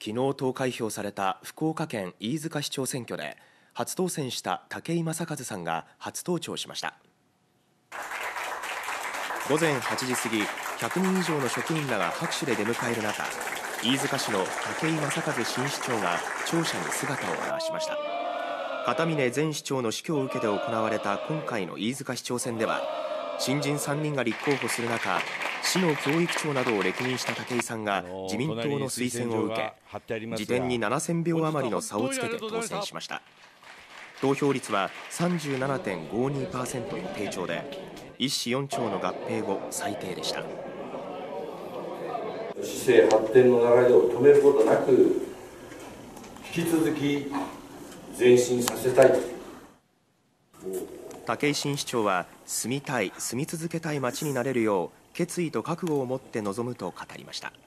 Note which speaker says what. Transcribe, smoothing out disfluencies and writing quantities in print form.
Speaker 1: 昨日投開票された福岡県飯塚市長選挙で初当選した武井正和さんが初登庁しました。午前8時過ぎ、100人以上の職員らが拍手で出迎える中、飯塚市の武井正和新市長が庁舎に姿を現しました。片峰前市長の死去を受けて行われた今回の飯塚市長選では、新人3人が立候補する中、市の教育長などを歴任した武井さんが自民党の推薦を受け、次点に7000票余りの差をつけて当選しました。投票率は 37.52% の低調で、1市4町の合併後最低でした。
Speaker 2: 市政発展の流れを止めることなく、引き続き前進させたい。
Speaker 1: 武井新市長は、住みたい、住み続けたい町になれるよう決意と覚悟を持って臨むと語りました。